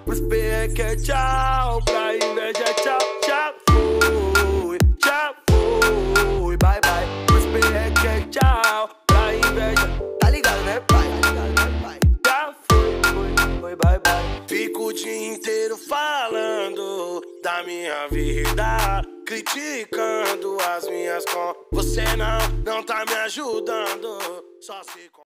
pros perreque é tchau, pra inveja é tchau, tchau, fui, bye, bye. Pros perreque é tchau, pra inveja, tá ligado, né, pai? Já foi, bye, bye. Fico o dia inteiro falando da minha vida, criticando as minhas com. Você não tá me ajudando, só se